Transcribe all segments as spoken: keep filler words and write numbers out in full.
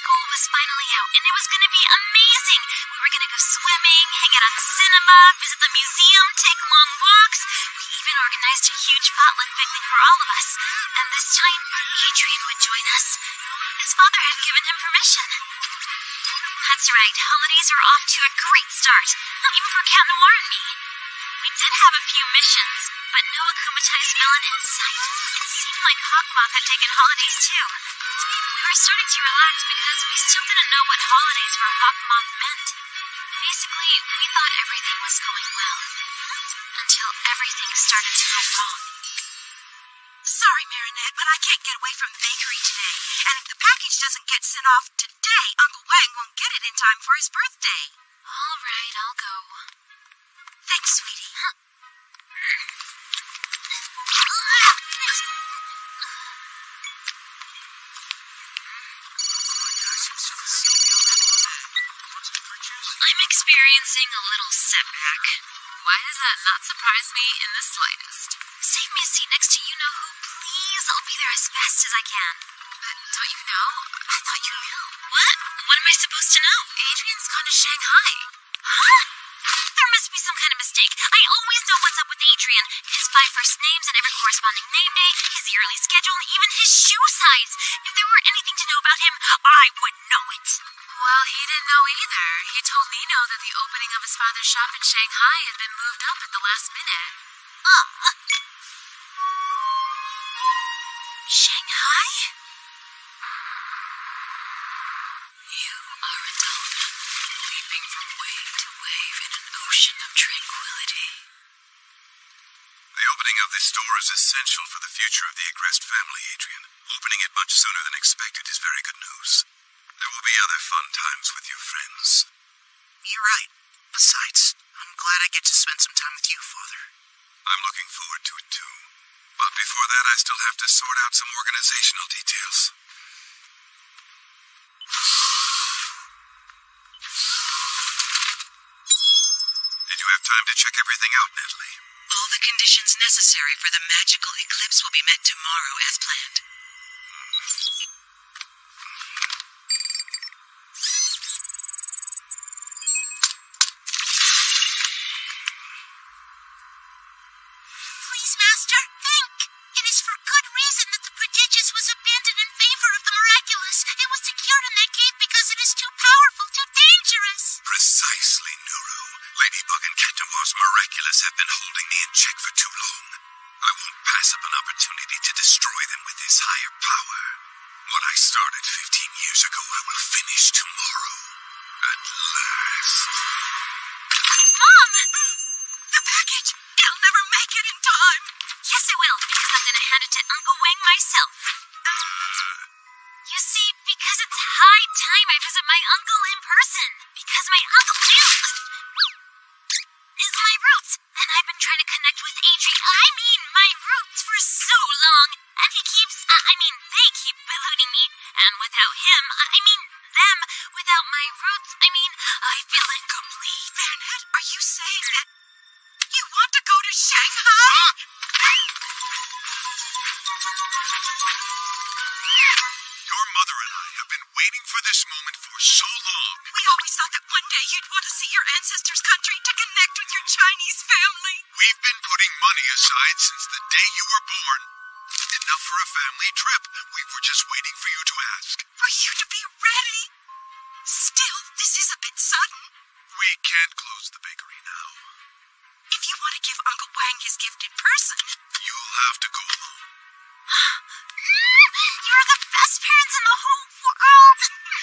school was finally out, and it was going to be amazing. We were going to go swimming, hang out at the cinema, visit the museum, take long walks. We even organized a huge potluck picnic for all of us. And this time, Adrian would join us. His father had given him permission. That's right, holidays are off to a great start, even for Cat Noir and me. We did have a few missions, but no akumatized villain in sight. It seemed like Hawkmoth had taken holidays too. We were starting to relax because we still didn't know what holidays for Hawkmoth meant. Basically, we thought everything was going well, until everything started to go wrong. Sorry, Marinette, but I can't get away from the bakery today. And if the package doesn't get sent off today, Uncle Wang won't get it in time for his birthday. All right, I'll go. Thanks, sweetie. Huh. I'm experiencing a little setback. Why does that not surprise me in the slightest? Save me a seat next to you-know-who, please. I'll be there as fast as I can. But don't you know? I thought you knew. What? What am I supposed to know? Adrian's gone to Shanghai. Huh? There must be some kind of mistake. I always know what's up with Adrian. His five first names and every corresponding name day, his yearly schedule, and even his shoe size. If there were anything to know about him, I would know it. Well, he didn't know either. He told Nino that the opening of his father's shop in Shanghai had been moved up at the last minute. Uh, uh. Shanghai? You are a dolphin, leaping from wave to wave in an ocean of tranquility. The opening of this store is essential for the future of the Agreste family, Adrian. Opening it much sooner than expected is very good news. There will be other fun times with your friends. You're right. Besides, I'm glad I get to spend some time with you, Father. I'm looking forward to it, too. But before that, I still have to sort out some organizational details. Did you have time to check everything out, Natalie? All the conditions necessary for the magical eclipse will be met tomorrow as planned. Please, Master, think! It is for good reason that the prodigious was abandoned in favor of the miraculous. It was secured in that cave because it is too powerful, too dangerous. Precisely, Nuru. Ladybug and Cat Noir's miraculous have been holding me in check for too long. I won't pass up an opportunity to destroy them with this higher power. What I started fifteen years ago, I will finish tomorrow. At last. Mom! The package! It'll never make it in time! Yes, it will, because I'm going to hand it to Uncle Wang myself. Uh, You see, because it's high time I visit my uncle in person. Because my uncle is my roots. And I've been trying to connect with Adrian. I mean, my roots for so long. And he keeps, uh, I mean, they keep eluding me. And without him, I mean, them, without my roots, I mean, I feel incomplete. Marinette, are you saying that you want to go to Shanghai? Your mother and I have been waiting for this moment for so long. We always thought that one day you'd want to see your ancestors' country to connect with your Chinese family. We've been putting money aside since the day you were born. Enough for a family trip. We were just waiting for you to ask. For you to be ready. Still, this is a bit sudden. We can't close the bakery now. If you want to give Uncle Wang his gift in person, You'll have to go alone. You're the best parents in the whole world.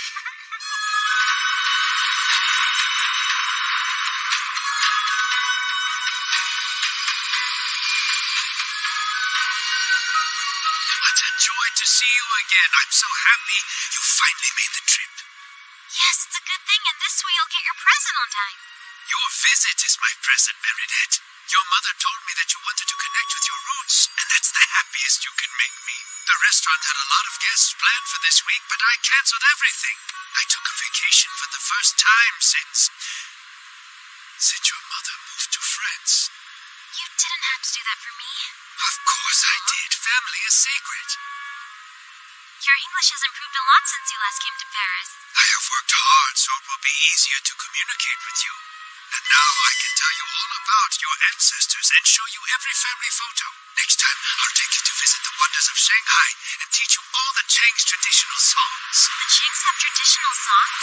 What a joy to see you again. I'm so happy you finally made the trip. Yes, it's a good thing, and this way you'll get your present on time. Your visit is my present, Marinette. Your mother told me that you wanted to connect with your roots, and that's the happiest you can make me. The restaurant had a lot of guests planned for this week, but I canceled everything. I took a vacation for the first time since... since your mother moved to France. You didn't have to do that for me. Of course I did. Family is sacred. Your English has improved a lot since you last came to Paris. I have worked hard so it will be easier to communicate with you. And now I can tell you all about your ancestors and show you every family photo. Next time, I'll take you to visit the wonders of Shanghai and teach you all the Chang's traditional songs. The Chinks have traditional songs?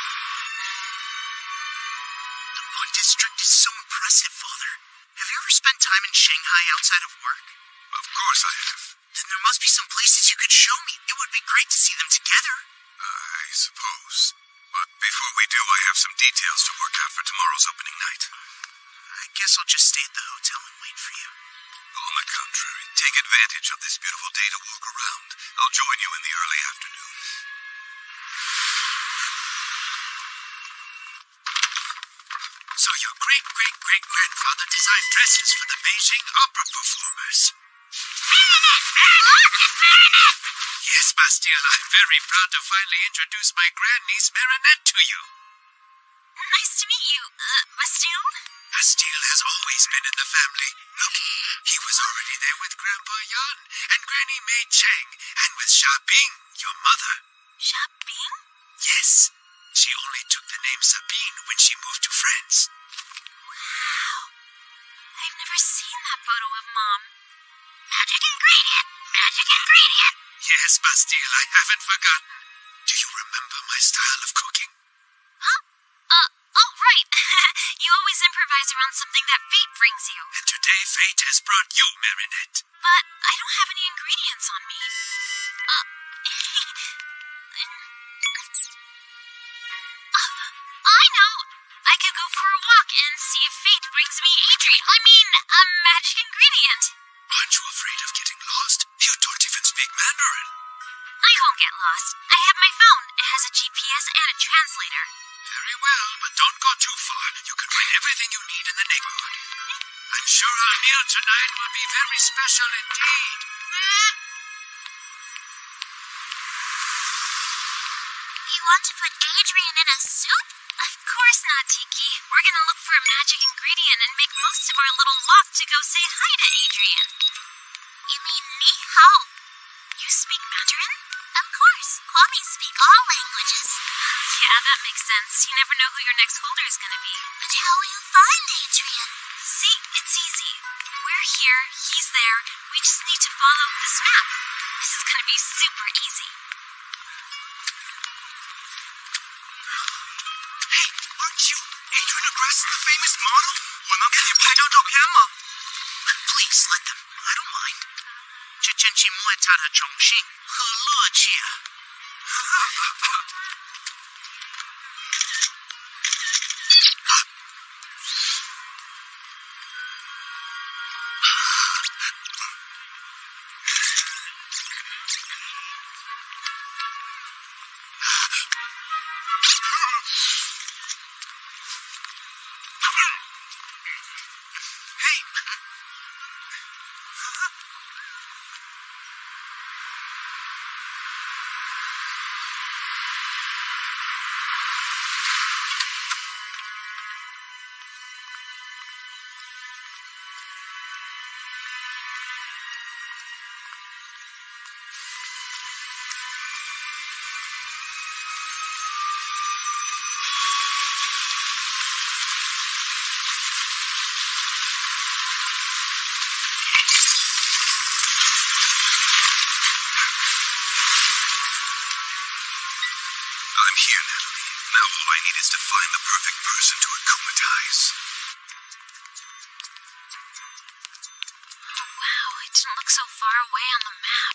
The Moon District is so impressive, Father. Have you ever spent time in Shanghai outside of work? Of course I have. Then there must be some places you could show me. It would be great to see them together. I suppose. But before we do, I have some details to work out for tomorrow's opening night. I guess I'll just stay at the hotel and wait for you. On the contrary, take advantage of this beautiful day to walk around. I'll join you in the early afternoon. So your great-great-great-grandfather designed dresses for the Beijing opera performers. Yes, Bastille, I'm very proud to finally introduce my grandniece Marinette to you. Nice to meet you, uh, Bastille. Bastille has always been in the family. Look, he was already there with Grandpa Yan and Granny Mei Chang and with Xia Bing, your mother. Xia Bing? Yes, she only took the name Sabine when she moved to France. Wow. I've never seen that photo of Mom. Magic ingredient! Magic ingredient! Yes, Bastille, I haven't forgotten. Do you remember my style of cooking? Huh? Uh, oh, right. You always improvise around something that fate brings you. And today fate has brought you, Marinette. But I don't have any ingredients on me. Uh, I know. I could go for a walk and see if fate brings me Adrian. I mean, a magic ingredient. Aren't you afraid of getting lost? You don't even speak Mandarin. I won't get lost. I have my phone. It has a G P S and a translator. Very well, but don't go too far. You can find everything you need in the neighborhood. I'm sure our meal tonight will be very special indeed. You want to put Adrian in a soup? Of course not, Tiki. We're gonna look for a magic ingredient and make most of our little walk to go say hi to Adrian. You mean ni hao? You speak Mandarin? Of course. Kwame speak all languages. Yeah, that makes sense. You never know who your next holder is gonna be. But how will you find Adrian? See, it's easy. We're here, he's there. We just need to follow this map. This is gonna be super easy. Hey, aren't you Adrian Agreste, the famous model? 我能给你拍张照片吗? Please, let them. I don't mind. 这真是莫大的荣幸和乐趣啊。 I'm here, Natalie. Now all I need is to find the perfect person to acclimatize. Oh, wow. It didn't look so far away on the map.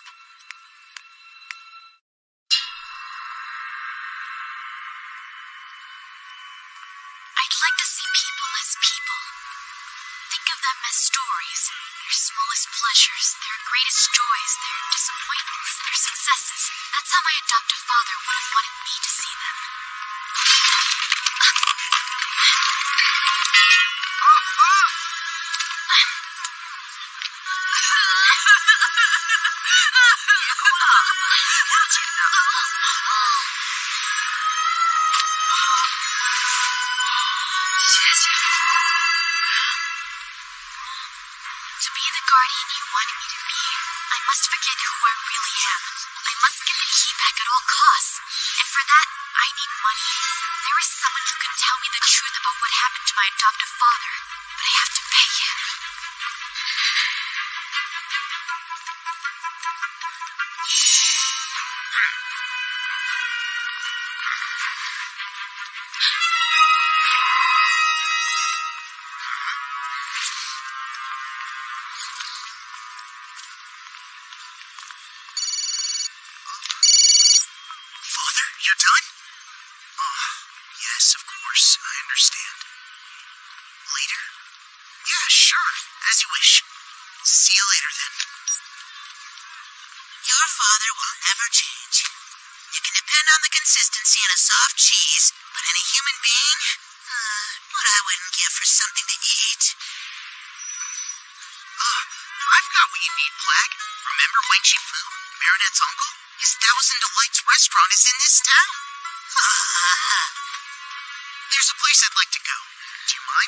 I'd like to see people as people. Think of them as stories. Their smallest pleasures, their greatest joys, their disappointments, their successes. That's how my adoptive father would have wanted me to see them. To be the guardian you wanted me to be, I must forget who I really am. I must get the all costs. And for that, I need money. There is someone who can tell me the truth about what happened to my adoptive father, but I have to pay him. Father, you're done? Oh, yes, of course. I understand. Later? Yeah, sure. As you wish. See you later, then. Your father will never change. You can depend on the consistency in a soft cheese, but in a human being, uh, what I wouldn't give for something to eat. Uh, I've got what you need, Black. Remember Wang Shifu, Marinette's uncle? His Thousand Delights restaurant is in this town. There's a place I'd like to go. Do you mind?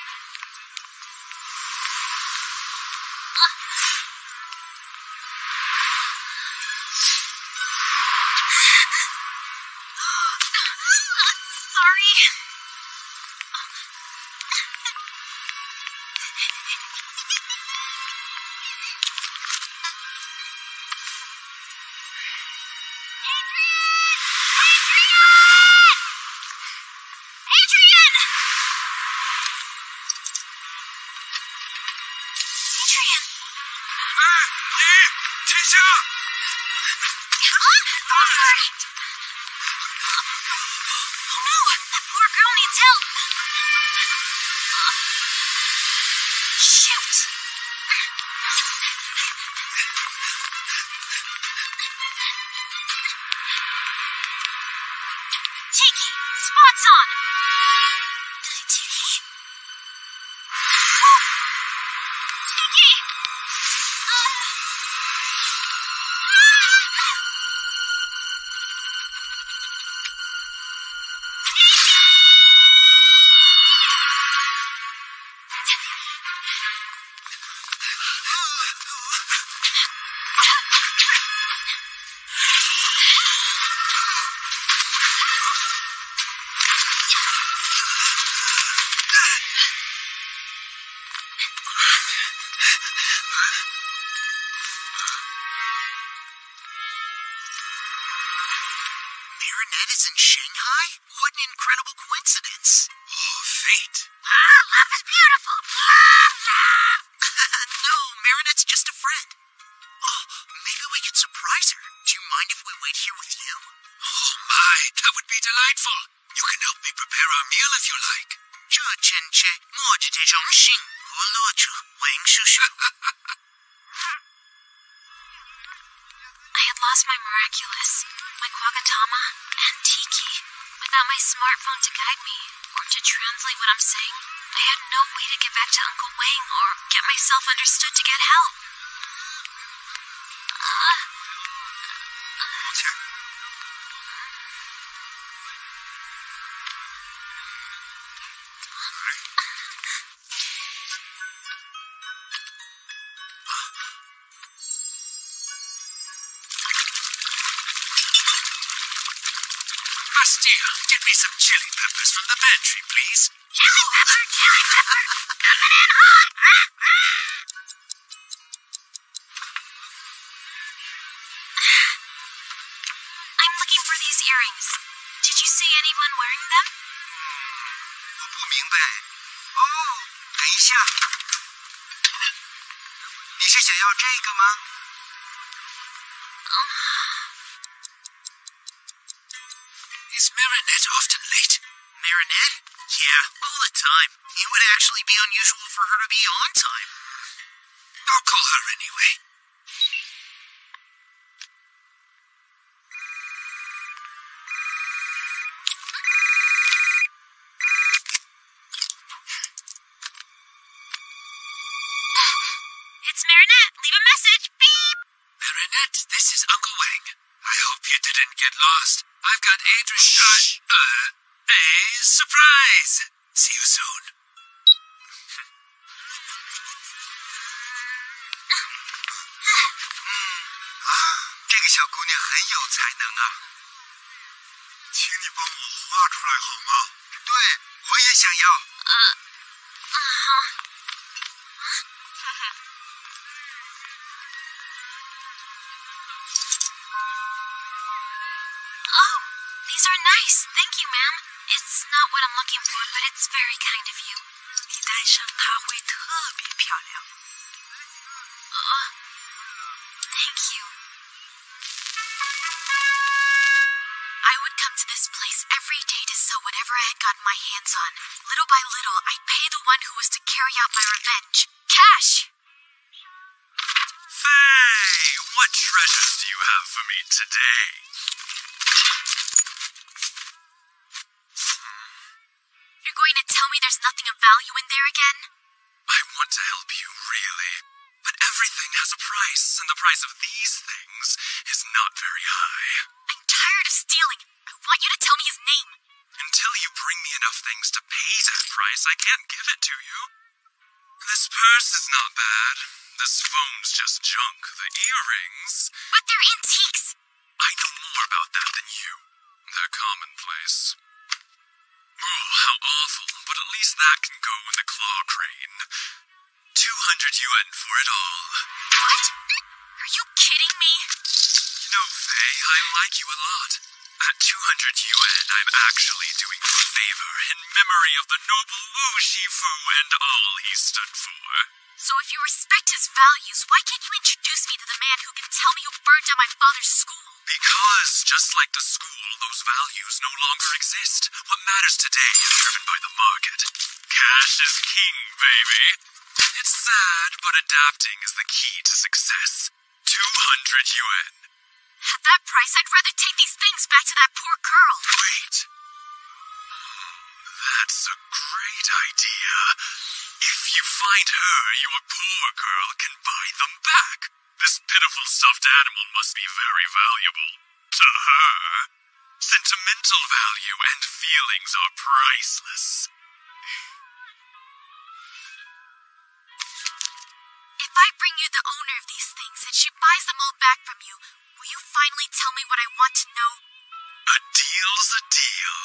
Sorry. Adrian! Adrian! Ah, Lee! Tisha! Oh, no! That poor girl needs help! Shoot! Tiki! Spots on! Tiki! Tiki! Marinette is in Shanghai? What an incredible coincidence. Oh, fate. Ah, love is beautiful! Love, love! No, Marinette's just a friend. Oh, maybe we could surprise her. Do you mind if we wait here with you? Oh, my, that would be delightful. You can help me prepare our meal if you like. 这真切，我这的荣幸和乐处，王叔叔。 I had lost my miraculous, my Quagatama, and Tiki. Without my smartphone to guide me, or to translate what I'm saying, I had no way to get back to Uncle Wang or get myself understood to get help. Uh, Bastille, get me some chili peppers from the pantry, please. chili pepper, chili pepper, coming in hot! I'm looking for these earrings. Did you see anyone wearing them? 我不明白。哦，等一下，你是想要这个吗？ Is Marinette often late? Marinette? Yeah, all the time. It would actually be unusual for her to be on time. I'll call her anyway. It's Marinette. Leave a message. Beep! Marinette, this is Uncle Wang. I hope you didn't get lost. I've got Adrian. Uh, uh, a surprise. See you soon. 这个小姑娘很有才能啊。 请你帮我画出来好吗？对，我也想要。 呃，啊哈。Oh, these are nice. Thank you, ma'am. It's not what I'm looking for, but it's very kind of you. 你戴上它会特别漂亮。 Uh, thank you. I would come to this place every day to sell whatever I had gotten my hands on. Little by little, I'd pay the one who was to carry out my revenge. Cash! Faye, what treasures do you have for me today? You're going to tell me there's nothing of value in there again? I want to help you, really. But everything has a price, and the price of these things is not very high. I'm tired of stealing. I want you to tell me his name. Until you bring me enough things to pay that price, I can't give it to you. This purse is not bad. This phone's just junk. The earrings... But they're antiques. I know more about that than you. They're commonplace. Oh, how awful. But at least that can go in the claw crane. Two hundred yuan for it all. What? Are you kidding me? You know, Faye, I like you a lot. At two hundred yuan, I'm actually doing you a favor in memory of the noble Wu Shifu and all he stood for. So if you respect his values, why can't you introduce me to the man who can tell me who burned down my father's school? Because, just like the school, those values no longer exist. What matters today is driven by the market. Cash is king, baby. It's sad, but adapting is the key to success. two hundred yuan. At that price, I'd rather take these things back to that poor girl. Wait. That's a great idea. If you find her, your poor girl can buy them back. This pitiful stuffed animal must be very valuable. To her. Sentimental value and feelings are priceless. If I bring you the owner of these things and she buys them all back from you, will you finally tell me what I want to know? A deal's a deal.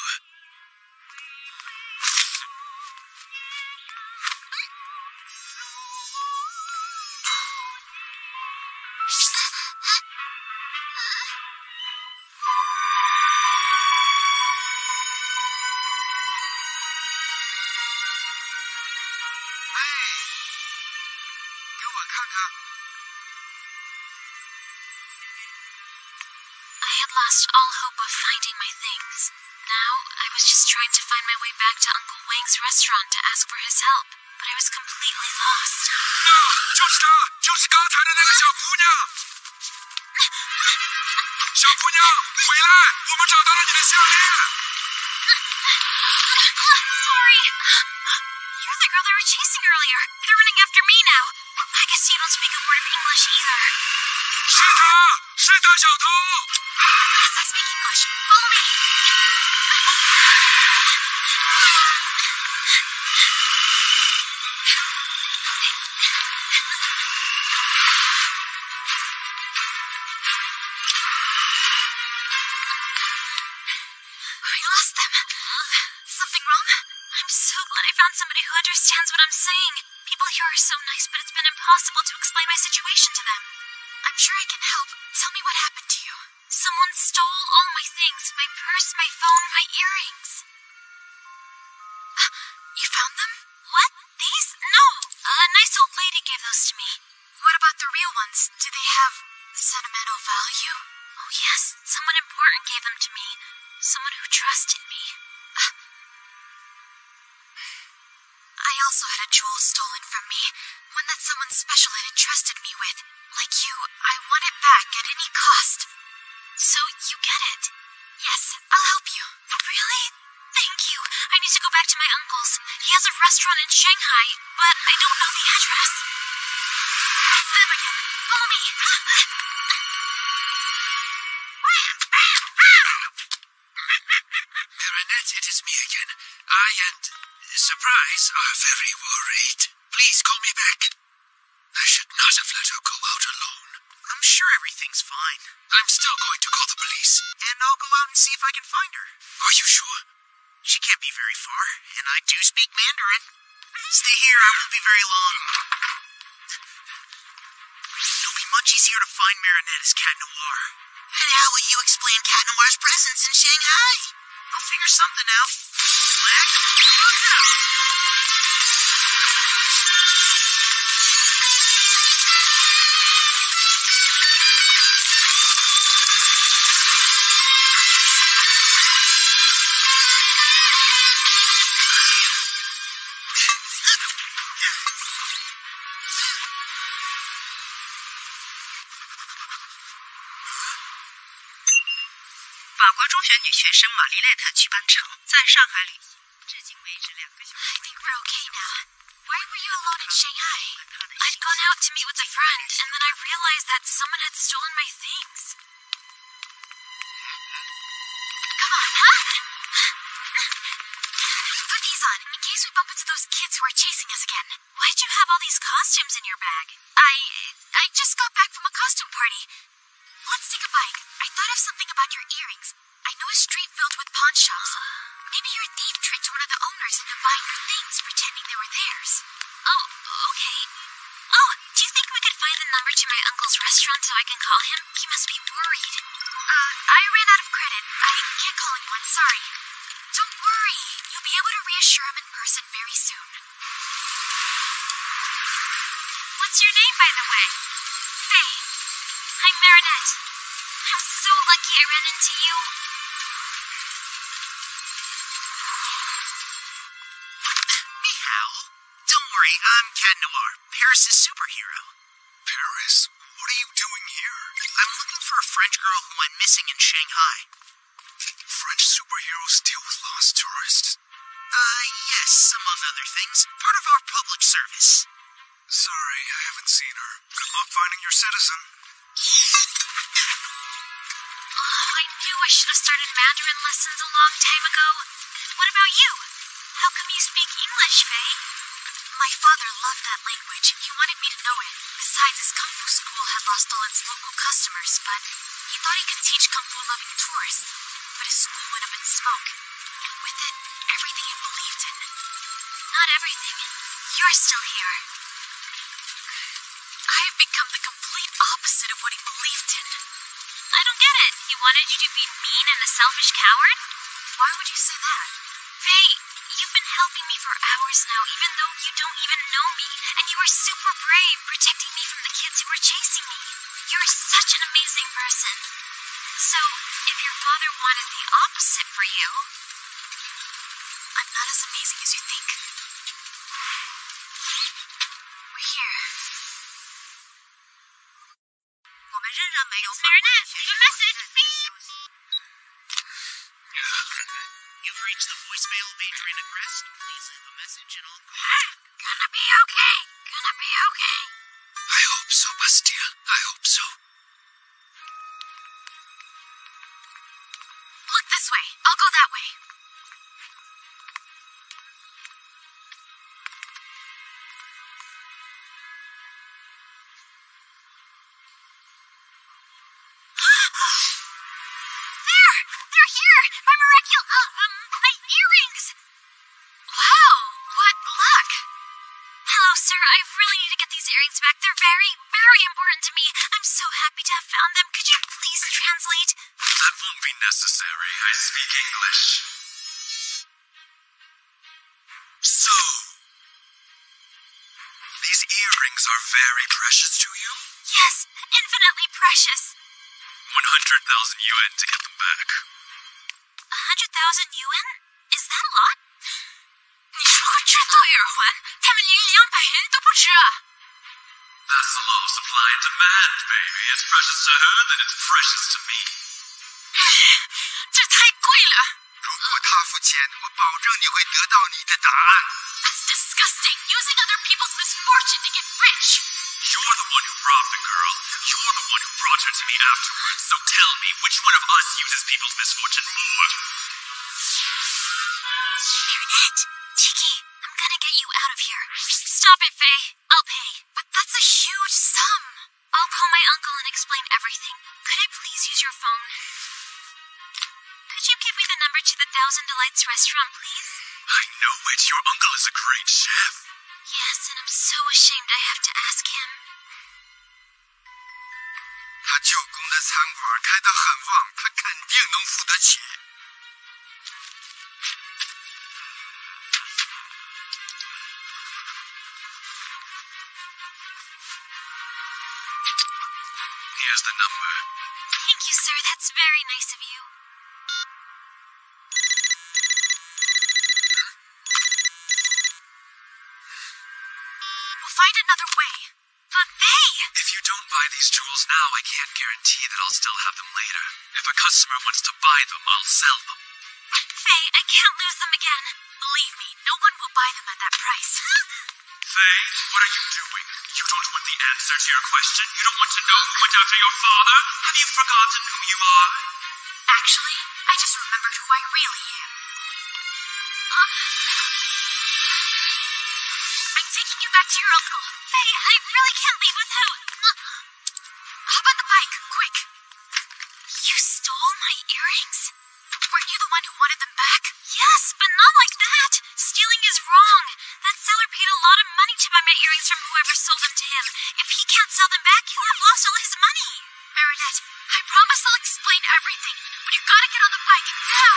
I had lost all hope of finding my things. Now, I was just trying to find my way back to Uncle Wang's restaurant to ask for his help, but I was completely lost. 就是她，就是刚才的那个小姑娘。小姑娘，回来！我们找到了你的项链。 Sorry. You're the girl they were chasing earlier. They're running after me now. I guess you don't speak a word of English either. 是她，是她，小偷。 Yes, I speak English. Follow me. I lost them. Something wrong? I'm so glad I found somebody who understands what I'm saying. People here are so nice, but it's been impossible to explain my situation to them. I'm sure I can help. Tell me what happened to you. Someone stole all my things. My purse, my phone, my earrings. You found them? What? These? No. A nice old lady gave those to me. What about the real ones? Do they have sentimental value? Oh, yes. Someone important gave them to me. Someone who trusted me. I also had a jewel stolen from me. One that someone special had entrusted me with. Like you, I want it back at any cost. So you get it? Yes, I'll help you. Really? Thank you. I need to go back to my uncle's. He has a restaurant in Shanghai, but I don't know the address. It's them again. Follow me. Marinette, it is me again. I and Surprise are very worried. Please call me back. I should not have let her go out alone. I'm sure everything's fine. I'm still going to call the police. And I'll go out and see if I can find her. Are you sure? She can't be very far, and I do speak Mandarin. Stay here, I won't be very long. It'll be much easier to find Marinette as Cat Noir. And how will you explain Cat Noir's presence in Shanghai? I'll figure something out. Slack, look out! I 法国中学女学生玛丽莱特去班长在上海旅行，至今为止两个小时。 think we're okay now. Why were you alone in Shanghai? I'd gone out to meet with a friend, and then I realized that someone had stolen my things. Come on, huh? Put these on, in case we bump into those kids who are chasing us again. Why'd you have all these costumes in your bag? I... I just got back from a costume party. Let's take a bike. I thought of something about your earrings. I know a street filled with pawn shops. Maybe your thief tricked one of the owners into buying your things, pretending they were theirs. Oh, okay. Oh, do you think we could find the number to my uncle's restaurant so I can call him? He must be worried. Uh, I ran out of credit. I can't call anyone, sorry. Don't worry. You'll be able to reassure him in person very soon. What's your name, by the way? Faye. I'm Marinette. I'm so lucky I ran into you. Ni hao. Don't worry, I'm Cat Noir, Paris' superhero. Paris, what are you doing here? I'm looking for a French girl who went missing in Shanghai. French superheroes deal with lost tourists? Uh, yes, among other things. Part of our public service. Sorry, I haven't seen her. Good luck finding your citizen. Oh, I knew I should have started Mandarin lessons a long time ago. What about you? How come you speak English, Faye? My father loved that language. He wanted me to know it. Besides, his kung fu school had lost all its local customers, but he thought he could teach kung fu-loving tourists. But his school went up in smoke, and with it, everything he believed in. Not everything. You're still here. I have become the complete opposite of what he believed in. I don't get it. He wanted you to be mean and a selfish coward? Why would you say that? Faye, you've been helping me for hours now, even though you don't even know me, and you were super brave, protecting me from the kids who were chasing me. You're such an amazing person. So, if your father wanted the opposite for you, I'm not as amazing as you think. We're here. 我们仍然没有访问 Marinette, 学 leave a 生 message. Beep. You've reached the voicemail of Adrian Agrest. Please leave a message and I'll call. Gonna be okay. Gonna be okay. I hope so, Bastia. I hope so. Look this way. I'll go that way. There! They're here! My miraculous... Uh, um, my earrings! Wow, what luck! Hello, sir. I really need to get these earrings back. They're very, very important to me. I'm so happy to have found them. Could you please translate? That won't be necessary. I speak English. So, these earrings are very precious to you? Yes, infinitely precious. one hundred thousand yuan to get them back. A hundred thousand yuan? Is that a lot? 你说这都有人还，他们连两百元都不值啊！ That's the law of supply and demand, baby. It's precious to her, then it's precious to me. 这太贵了。 如果他付钱，我保证你会得到你的答案。 That's disgusting. Using other people's misfortune to get rich. You're the one who robbed the girl. You're the one who brought her to me afterwards. So tell me, which one of us uses people's misfortune more? Marinette, Chicky, I'm gonna get you out of here. Stop it, Faye. I'll pay. But that's a huge sum. I'll call my uncle and explain everything. Could I please use your phone? to the Thousand Delights restaurant, please? I know it. Your uncle is a great chef. Yes, and I'm so ashamed I have to ask him. 他舅公的餐馆开得很旺，他肯定能付得起。Here's the number. Thank you, sir. That's very nice of you. We'll find another way. But they... If you don't buy these jewels now, I can't guarantee that I'll still have them later. If a customer wants to buy them, I'll sell them. Faye, I can't lose them again. Believe me, no one will buy them at that price. Faye, what are you doing? You don't want the answer to your question? You don't want to know who went after your father? Have you forgotten who you are? Actually, I just remembered who I really am. I'm taking you back to your uncle. Faye, I really can't leave without... How about the bike? Quick. You stole my earrings? Weren't you the one who wanted them back? Yes, but not like that. Stealing is wrong. That seller paid a lot of money to buy my earrings from whoever sold them to him. If he can't sell them back, he'll have lost all his money. Marinette, I promise I'll explain everything, but you gotta get on the bike now!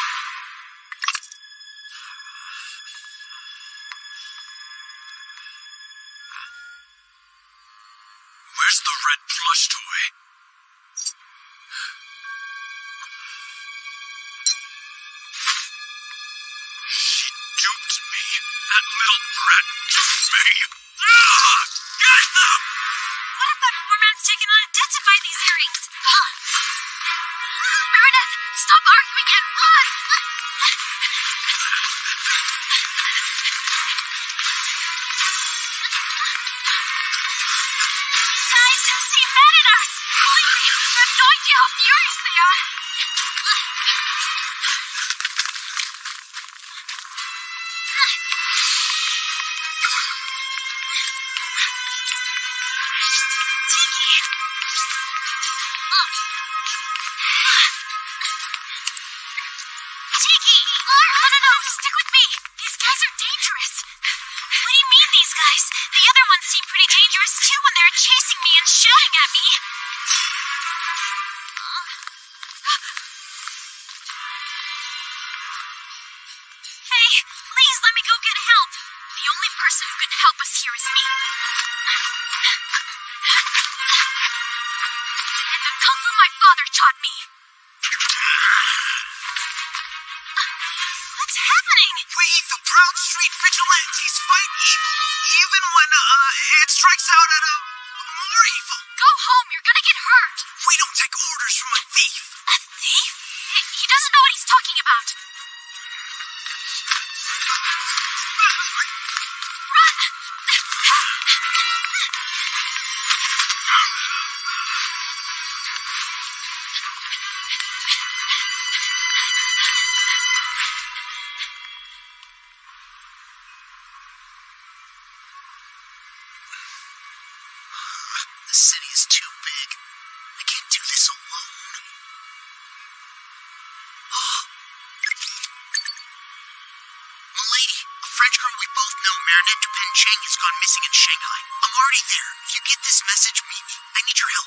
Where's the red plush toy? She duped me. That little brat duped me. Ah! Get them! What if that poor man's taken on a debt to buy these earrings? Marinette, stop arguing and run! Guys, seem mad at us. Believe me, you have no idea how furious they are. Tiki! No, no, no, stick with me. These guys are dangerous. What do you mean, these guys? The other ones seem pretty dangerous, too, when they were chasing me and shooting at me. Faye, please let me go get help. The only person who can help us here is me. And the kung fu my father taught me. What's happening? We, the proud street vigilantes, fight evil, even when, uh, it strikes out at, uh, more evil. Go home, you're gonna get hurt. We don't take orders from a thief. A thief? He, he doesn't know what he's talking about. Run! The city is too big. I can't do this alone. Milady, a French girl we both know, Marinette Dupin Cheng, has gone missing in Shanghai. I'm already there. If you get this message, meet me. I need your help.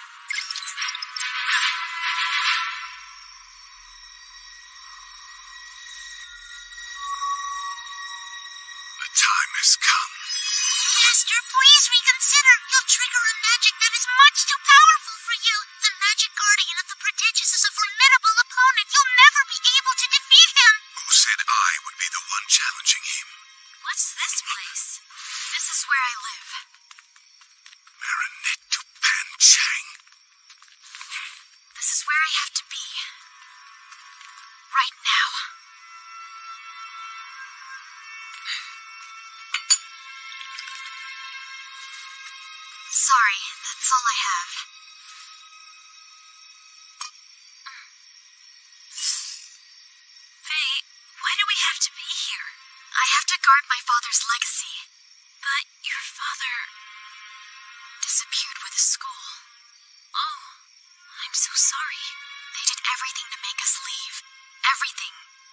The time has come. Master, please reconsider. You'll trigger a magic that is much too powerful for you. The magic guardian of the prodigious is a formidable opponent. You'll never be able to defeat him. Who said I would be the one challenging him? What's this place? This is where I live. Marinette Dupin Cheng. This is where I have to be. Right now. Sorry, that's all I have. Faye, why do we have to be here? I have to guard my father's legacy. But your father... Disappeared with the school. Oh, I'm so sorry. They did everything to make us leave. Everything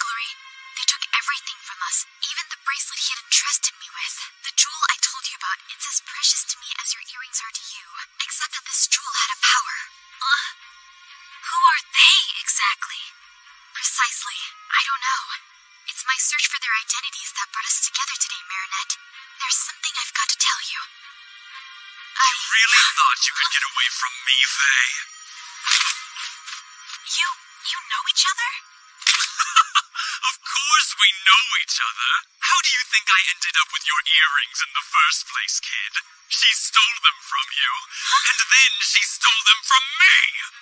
burglary. They took everything from us, even the bracelet he had entrusted me with. The jewel I told you about, it's as precious to me as your earrings are to you, except that this jewel had a power. Uh, who are they, exactly? Precisely. I don't know. It's my search for their identities that brought us together today, Marinette. There's something I've got to tell you. I... You really thought you could get away from me, Faye? You... you know each other? Of course we know each other. How do you think I ended up with your earrings in the first place, kid? She stole them from you, and then she stole them from me.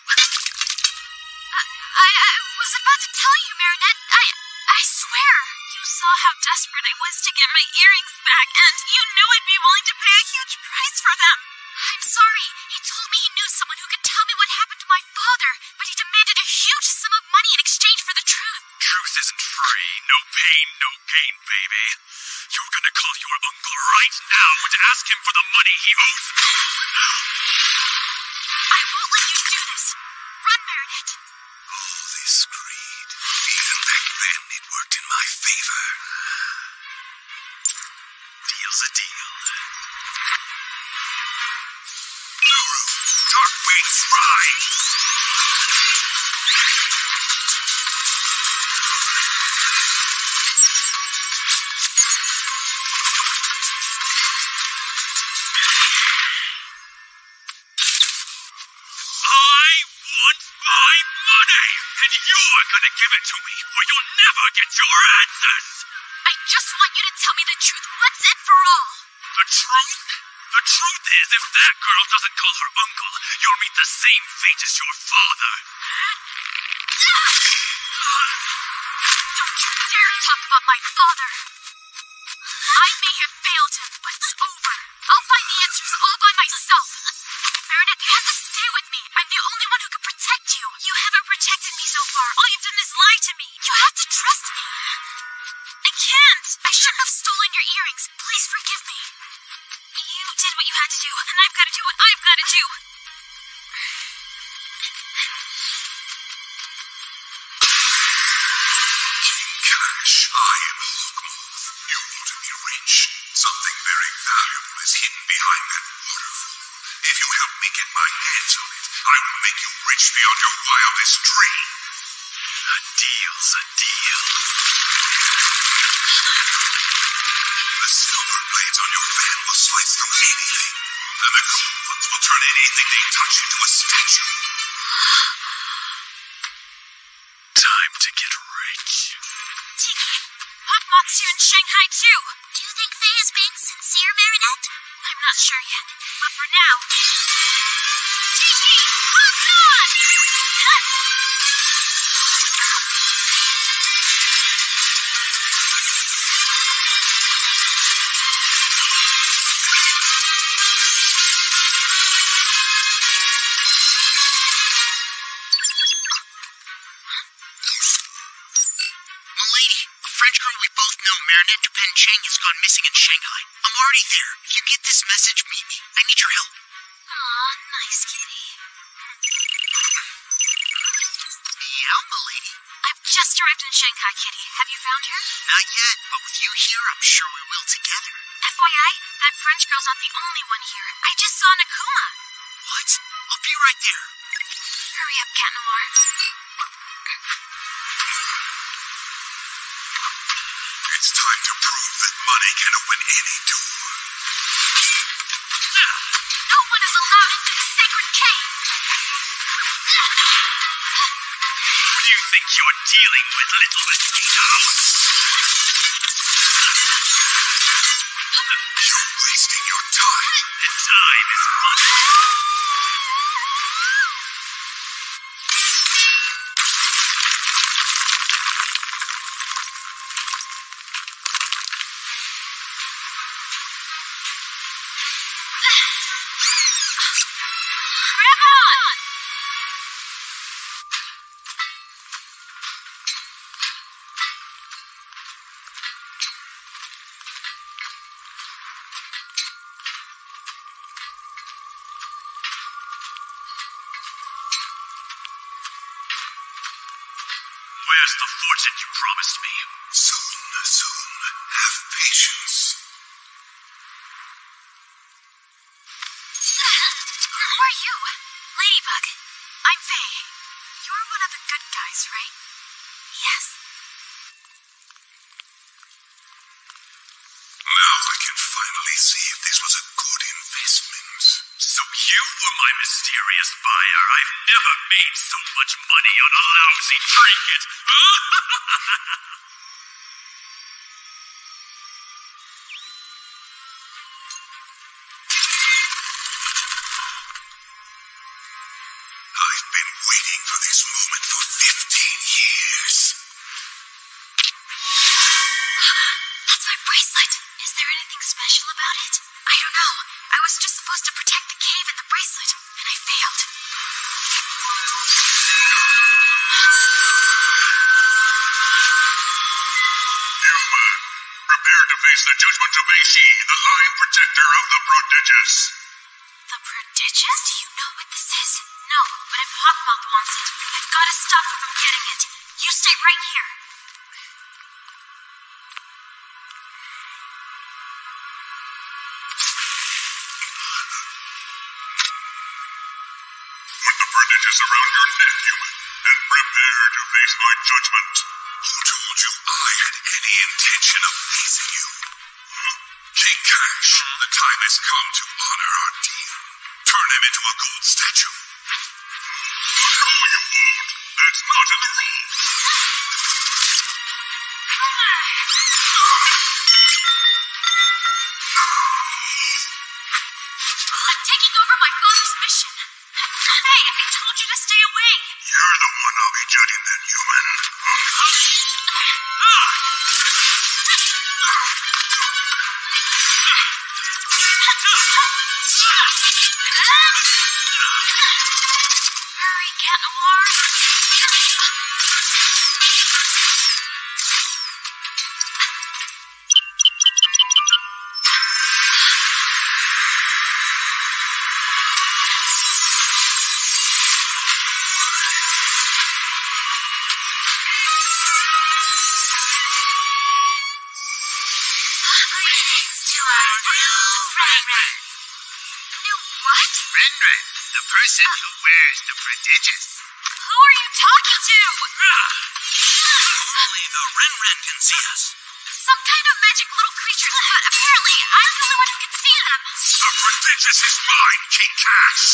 I, I was about to tell you, Marinette. I, I swear. You saw how desperate I was to get my earrings back, and you knew I'd be willing to pay a huge price for them. I'm sorry. He told me he knew someone who could tell me what happened to my father, but he demanded a huge sum of money in exchange for the truth. Truth isn't free. No pain, no gain, baby. You're gonna call your uncle right now and ask him for the money he owes me. I won't let you do this. Run, Marinette. All this greed. Even back then, it worked in my favor. Deal's a deal. Guru, Darkwing's Ride! You're gonna give it to me, or you'll never get your answers! I just want you to tell me the truth once and for all. The truth? The truth is, if that girl doesn't call her uncle, you'll meet the same fate as your father. Don't you dare talk about my father. I may have failed him, but it's over. I'll find the answers all by myself. Marinette, you have to stay with me. I'm the only one who can protect you. You haven't protected me so far. All you've done is lie to me. You have to trust me. I can't. I shouldn't have stolen your earrings. Please forgive me. You did what you had to do, and I've got to do what I've got to do. Cash, I am Hawkmoth. You want to be rich. Something very valuable is hidden behind that waterfall. If you help me get my hands on it, I will make you rich beyond your wildest dream. A deal's a deal. The silver blades on your fan will slice through anything, and the gold ones will turn anything they touch into a statue. Time to get rich. Tiki, Hawkmoth's here in Shanghai too. Do you think Faye is being sincere, Marinette? I'm not sure yet, but for now... Tiki! Hawkmoth! Milady, a French girl we both know, Marinette Dupin Cheng, has gone missing in Shanghai. I'm already there. If you get this message, meet me. I need your help. Aw, nice kitty. Meow, milady. I've just arrived in Shanghai, Kitty. Have you found her? Not yet, but with you here, I'm sure we will together. F Y I, that French girl's not the only one here. I just saw Nakuma. What? I'll be right there. Hurry up, Cat Noir. It's time to prove that money can open any door. No one is allowed into the sacred cave. Who do you think you're dealing with, little mosquito? You're wasting your time. And time is money. Grab on! Where's the fortune you promised me? Soon, soon. Have patience. Who are you? Ladybug. I'm Faye. You're one of the good guys, right? Yes. Now I can finally see if this was a good investment. So you were my mysterious buyer. I've never made so much money on a lousy trinket. I've been waiting for this moment for fifteen years. That's my bracelet. Is there anything special about it? I don't know. I was just supposed to protect the cave and the bracelet, and I failed. Human, prepare to face the judgment of Meishi, the Lion Protector of the Prodigious. The prodigious? Do you know what this is? No, but if Hawkmouth wants it, I've got to stop him from getting it. You stay right here. Put the prodigious around your neck, human, and prepare to face my judgment. Who told you I had any intention of facing you? Huh? King Cash, the time has come to honor our deal. Turn him into a gold statue. No, you won't. That's not in the rules. I'm taking over my father's mission. Hey, I told you to stay away. You're the one I'll be judging then, human. Hurry, Cat Noir. Greetings to our new Ren-Ren. New what? Ren-Ren, the person who wears the prodigious. Who are you talking to? Only the Ren-Ren can see us. Some kind of magic little creature, but apparently I'm the only one who can see them. The prodigious is mine, King Cash.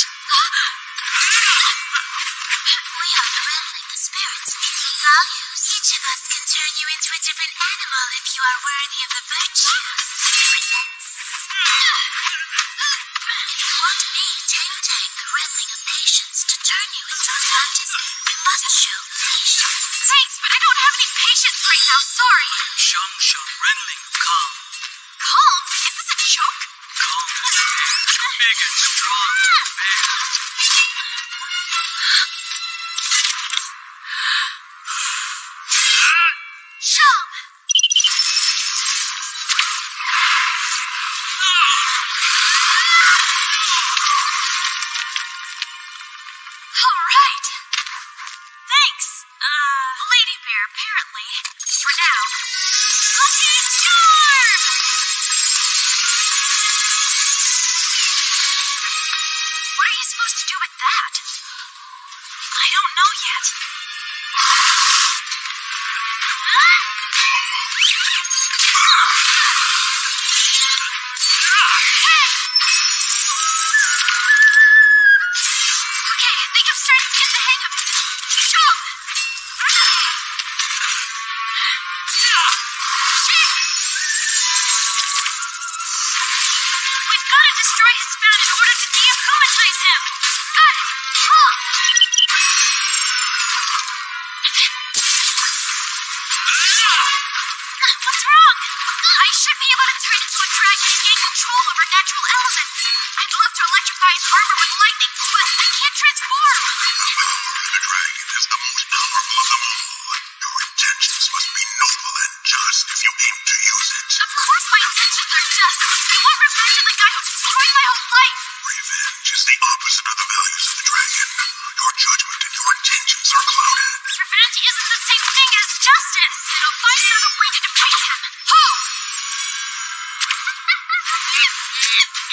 We are friendly the spirits meeting values. Each of us can turn you into a different animal if you are worthy of the virtues. You won't need Tang Tang, the redling of patience, to turn you into a fantasy. You must show patience. Thanks, but I don't have any patience right now, sorry. Shang Shang Renling, calm. Calm? Is this a joke? Calm. Big and strong to bear. Chum! All right. Thanks. Uh, Lady Bear, apparently. For now. Lucky Charm! What are you supposed to do with that? I don't know yet. Okay, I think I'm starting to get the hang of it. Jump! We've got to destroy his spout in order to de-akumatize him. Got it. Huh. What's wrong? I should be able to turn into a dragon and gain control over natural elements. I'd love to electrify his armor with lightning, but I can't transform. The dragon is the most powerful of them all. Your intentions must be noble and just if you aim to use it. Of course my intentions are just. I want revenge on the guy who destroyed my whole life. Revenge is the opposite of the values of the dragon. Your judgment and your intentions are clouded. Revenge isn't the same thing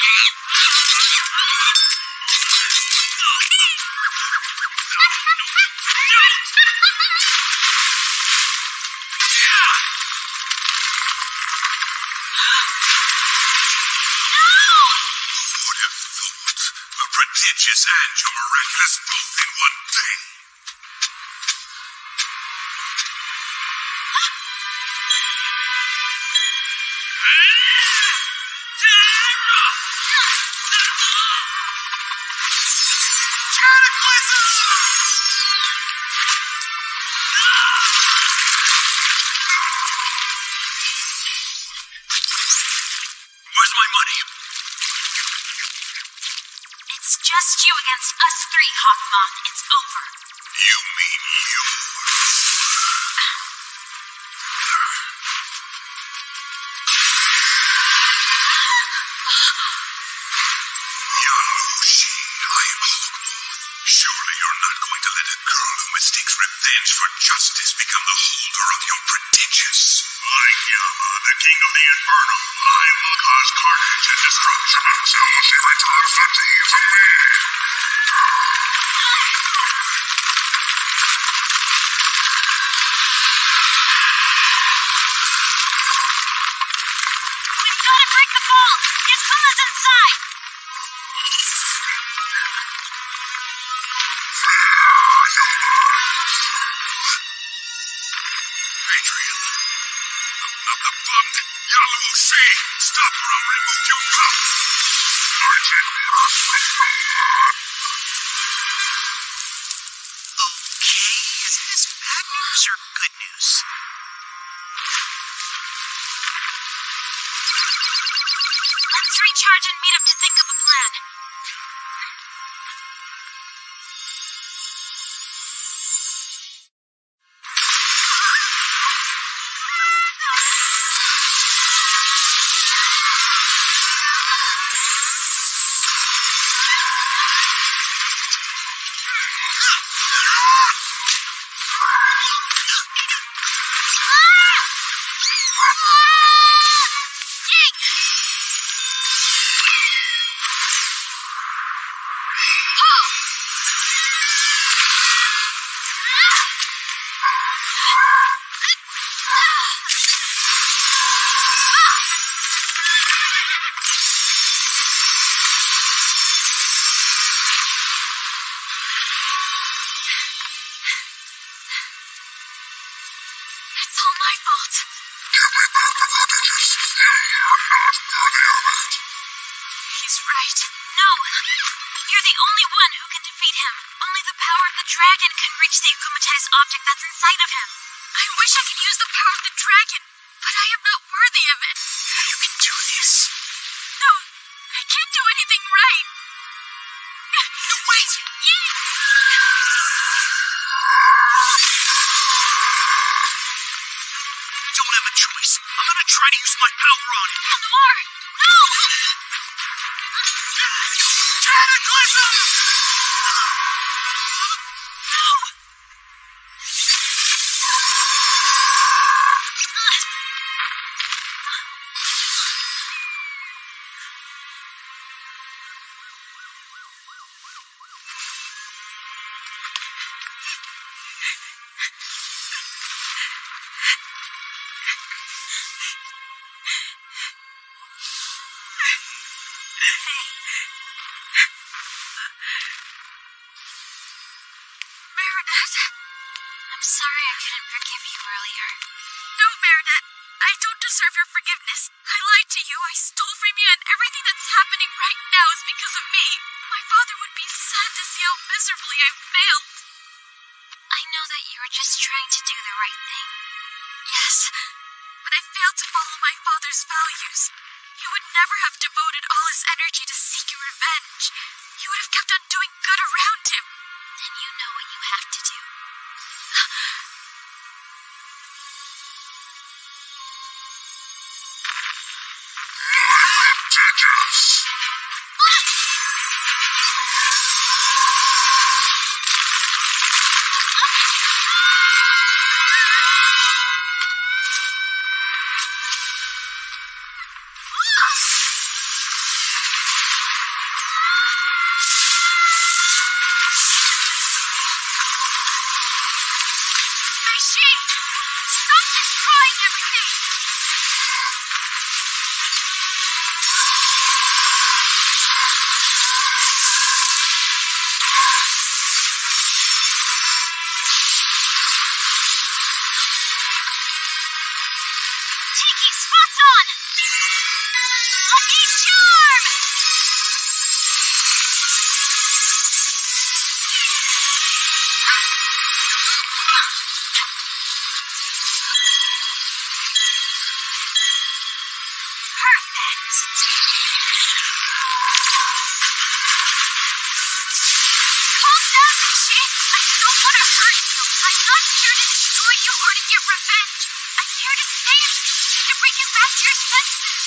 Prodigious and your miraculous both in one day. Where's my money? It's just you against us three, Hawkmoth. It's over. You mean yours? Yalushi, I am Hawkmoth. Surely you're not going to let a girl who mistakes revenge for justice become the holder of your prodigious. Like Yama, the king of the Inferno, I will cause carnage and destruction until she returns the tea to me. We've got to break the vault. Yakuma's inside. Adrian, the, the, the bummed Yalushi, stop or I'll remove your cup. I did not Okay, is this bad news or good news? Let's recharge and meet up to think of a plan. It's all my fault. Give me back the prodigious. You are not worthy of it. He's right. No. You're the only one who can defeat him. Only the power of the dragon can reach the akumatized object that's inside of him. I wish I could use the power of the dragon, but I am not worthy of it. You can do this. No, I can't do anything right. No, wait! You don't have a choice. I'm gonna try to use my power on it. Noir, no! Cataclysm! No! Marinette, I'm sorry I couldn't forgive you earlier. No, Marinette, I don't deserve your forgiveness. I lied to you, I stole from you, and everything that's happening right now is because of me. My father would be sad to see how miserably I failed. I know that you were just trying to do the right thing. Yes, but I failed to follow my father's values. He would never have devoted all his energy to seeking revenge. He would have kept on doing good around him. Then you know what you have to do. Prodigious. Lucky Charm! Perfect. Calm down, Rishi. I don't want to hurt you. I'm not here to destroy you or to get revenge. I'm here to save you, to bring you back to your senses.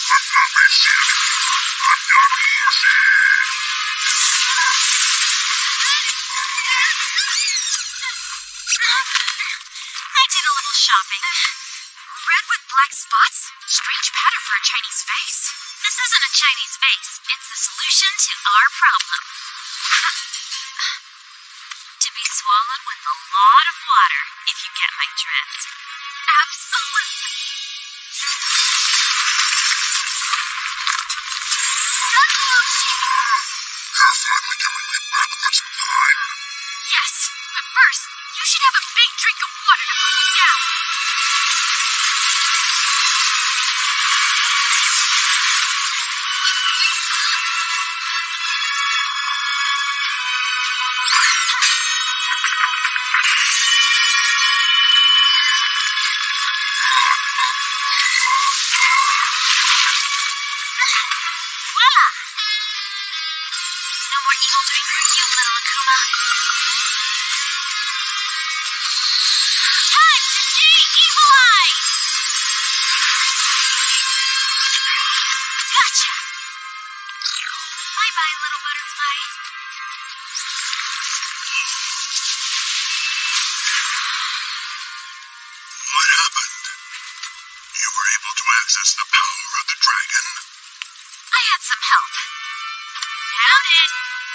I did a little shopping. Red with black spots? Strange pattern for a Chinese face. This isn't a Chinese face. It's the solution to our problem. To be swallowed with a lot of water, if you get my drift. Absolutely. Sun lotion. You're finally giving me back what's mine. Yes, but first, you should have a big drink of water to put you down. Voila! No more evil doing for you, little Akuma. Time to de-evil eye! Gotcha! Bye-bye, little butterfly. What happened? You were able to access the power of the dragon? I had some help. Found it.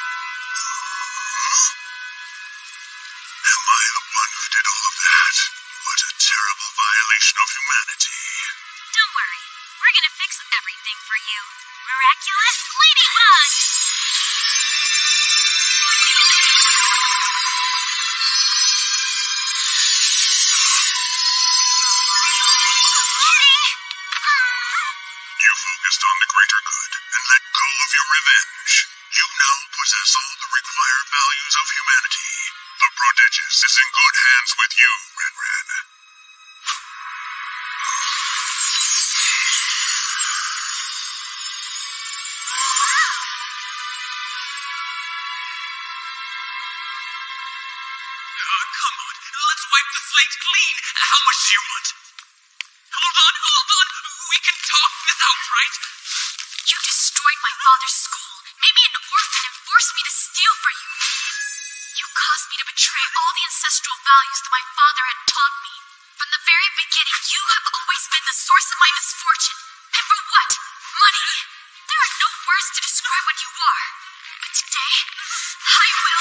Am I the one who did all of that? What a terrible violation of humanity. Don't worry. We're gonna fix everything for you. Miraculous Ladybug! Kitty! You focused on the greater good and let go of your revenge. You now possess all the required values of humanity. The prodigious is in good hands with you, Ren Ren. Uh, come on, let's wipe the slate clean. How much do you want? Hold on, hold on. We can talk this out, right? You destroyed my father's school, made me an orphan, and forced me to steal for you. You caused me to betray all the ancestral values that my father had taught me. From the very beginning, you have always been the source of my misfortune. And for what? Money? There are no words to describe what you are. But today, I will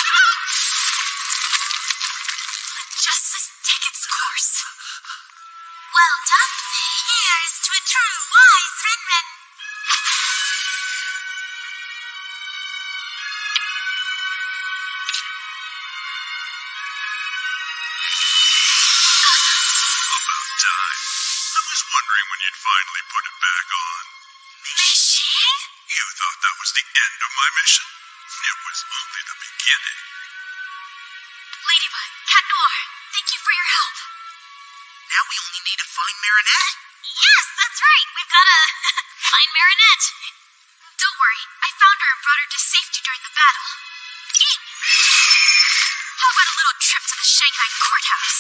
let justice take its course. Well done. Here's to a true wise Ren Ren. About time. I was wondering when you'd finally put it back on. Rishi? You thought that was the end of my mission? It was only the beginning. Ladybug, Cat Noir, thank you for your help. Now we only need to find Marinette. Yes, that's right. We've got to find Marinette. Don't worry. I found her and brought her to safety during the battle. How about a little trip to the Shanghai courthouse?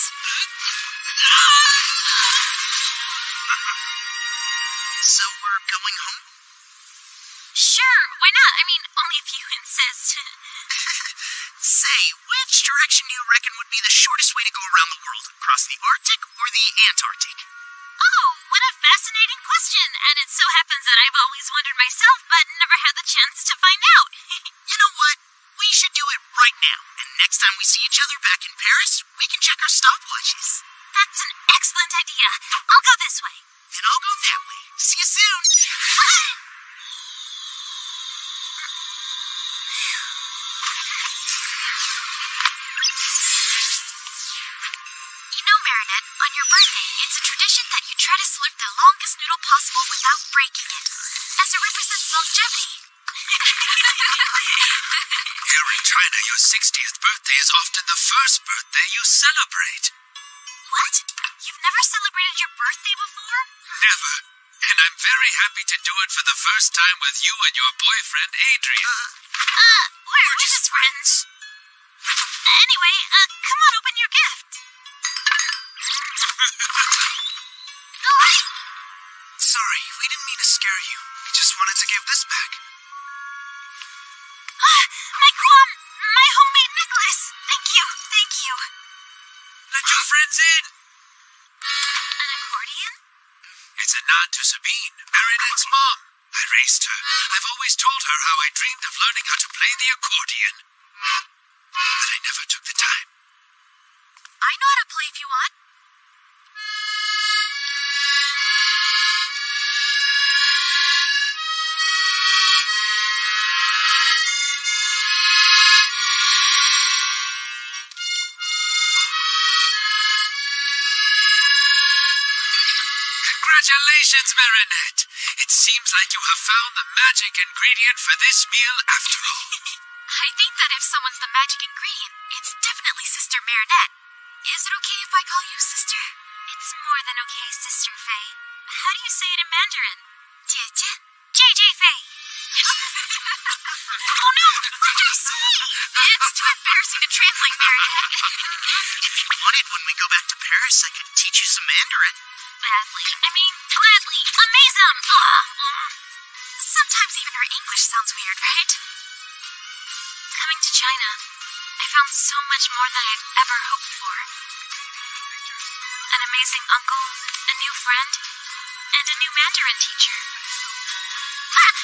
So we're going home? Sure, why not? I mean, only if you insist. Say, which direction do you reckon would be the shortest way to go around the world? Across the Arctic or the Antarctic? Oh, what a fascinating question. And it so happens that I've always wondered myself, but never had the chance to find out. You know what? We should do it right now. And next time we see each other back in Paris, we can check our stopwatches. That's an excellent idea. I'll go this way. Then I'll go that way. See you soon. You know, Marinette, on your birthday, it's a tradition that you try to slurp the longest noodle possible without breaking it. as it represents longevity. Here in China, your sixtieth birthday is often the first birthday you celebrate. What? You've never celebrated your birthday before? Never. And I'm very happy to do it for the first time with you and your boyfriend, Adrian. Uh, we're, we're just friends. Anyway, uh, come on, open your gift. Oh, Sorry, we didn't mean to scare you. We just wanted to give this back. uh, my Guam, my homemade necklace. Thank you, thank you. Let your friends in. An accordion? It's a nod to Sabine, Marinette's mom. I raised her. I've always told her how I dreamed of learning how to play the accordion. But I never took the time. I know how to play if you want. Congratulations, Marinette. It seems like you have found the magic ingredient for this meal after all. I think that if someone's the magic ingredient, it's definitely Sister Marinette. Is it okay if I call you Sister? It's more than okay, Sister Faye. How do you say it in Mandarin? Jie J J Faye. Oh no, what did I say? It's too embarrassing to translate, Marinette. If you wanted, when we go back to Paris, I could teach you some Mandarin. Gladly. I mean, gladly. Amazing. Uh, sometimes even our English sounds weird, right? Coming to China, I found so much more than I'd ever hoped for. An amazing uncle, a new friend, and a new Mandarin teacher. Ah,